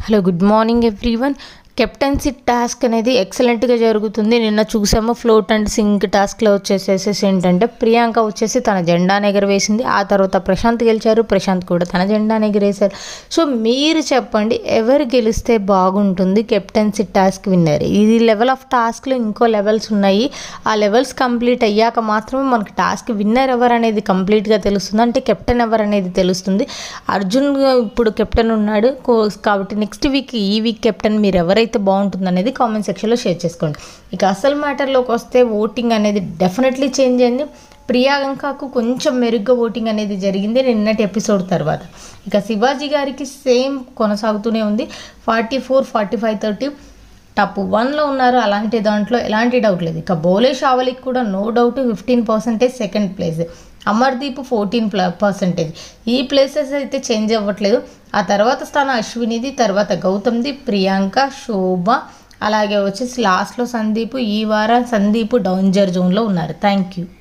Hello good morning everyone. Captaincy task అనేది ఎక్సలెంట్గా జరుగుతుంది. నిన్న చూసాము ఫ్లోట్ అండ్ సింక్ టాస్క్లో వచ్చేసేసి ఏంటంటే ప్రియాంక వచ్చేసి తన జెండాను ఎగరవేసింది. ఆ తర్వాత ప్రశాంత్ గెలిచారు, ప్రశాంత్ కూడా తన జెండాను ఎగరేశారు. సో మీరు చెప్పండి ఎవరు గెలిస్తే బాగుంటుంది కెప్టెన్సీ టాస్క్ విన్నర్? ఇది లెవెల్ ఆఫ్ టాస్క్లో ఇంకో లెవెల్స్ ఉన్నాయి. ఆ లెవెల్స్ కంప్లీట్ అయ్యాక మాత్రమే మనకు టాస్క్ విన్నర్ ఎవరు అనేది కంప్లీట్గా తెలుస్తుంది, అంటే కెప్టెన్ ఎవరు అనేది తెలుస్తుంది. అర్జున్ ఇప్పుడు కెప్టెన్ ఉన్నాడు కాబట్టి నెక్స్ట్ వీక్ ఈ వీక్ కెప్టెన్ మీరు ఎవరైతే బాగుంటుంది అనేది కామెంట్ సెక్షన్లో షేర్ చేసుకోండి. ఇక అసలు మ్యాటర్లోకి వస్తే ఓటింగ్ అనేది డెఫినెట్లీ చేంజ్ అయింది. ప్రియాంకకు కొంచెం మెరుగ్గా ఓటింగ్ అనేది జరిగింది నిన్నటి ఎపిసోడ్ తర్వాత. ఇక శివాజీ గారికి సేమ్ కొనసాగుతూనే ఉంది. 44, 45, 30 టాప్ 1లో ఉన్నారు. అలాంటి దాంట్లో ఎలాంటి డౌట్ లేదు. ఇక బోలే షావలికి కూడా no doubt 15% second place, Amardeep 14%. ఈ ప్లేసెస్ అయితే చేంజ్ అవ్వట్లేదు. ఆ తర్వాత స్థానం అశ్వినిది, తర్వాత గౌతమ్ది, ప్రియాంక, శోభ, అలాగే వచ్చేసి లాస్ట్లో సందీప్. ఈ వారం సందీప్ డౌంజర్ జోన్లో ఉన్నారు. Thank you.